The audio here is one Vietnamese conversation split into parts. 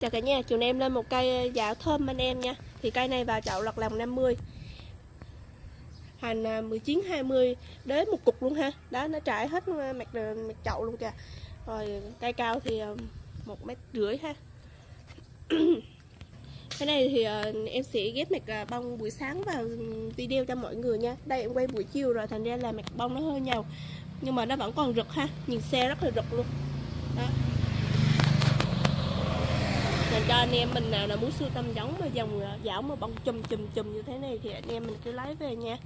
Chào cả nhà, chiều nay em lên một cây dạo thơm anh em nha. Thì cây này vào chậu lọt lòng 50, hành 19-20 đến một cục luôn ha. Đó, nó trải hết mặt chậu luôn kìa. Rồi cây cao thì 1,5 m ha. Cái này thì em sẽ ghép mặt bông buổi sáng vào video cho mọi người nha. Đây em quay buổi chiều rồi thành ra là mặt bông nó hơi nhàu, nhưng mà nó vẫn còn rực ha, nhìn xe rất là rực luôn. Đó. Dành cho anh em mình nào là muốn sưu tầm giống mà dòng dảo mà bông chùm như thế này thì anh em mình cứ lấy về nha.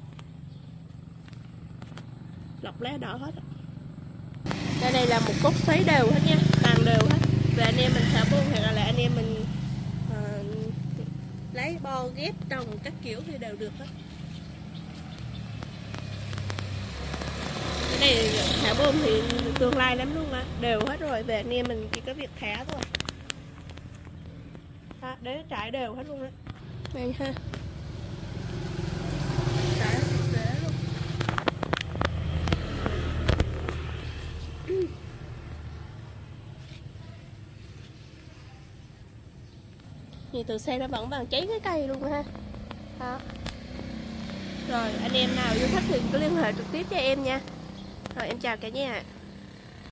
Lọc lá đỏ hết. Đây này là một cốt sấy đều hết nha, tàn đều hết. Và anh em mình thả buông hoặc là anh em mình lấy bo ghép trồng các kiểu thì đều được hết. Cái này thả bơm thì tương lai lắm luôn á, đều hết rồi. Về anh em mình chỉ có việc thả thôi. Đó, để nó trải đều hết luôn á. Đây ha. Trải để luôn. Thì từ xe nó vẫn vàng cháy cái cây luôn ha. Đó. Rồi anh em nào yêu thích thì cứ liên hệ trực tiếp cho em nha. Rồi em chào cả nhà.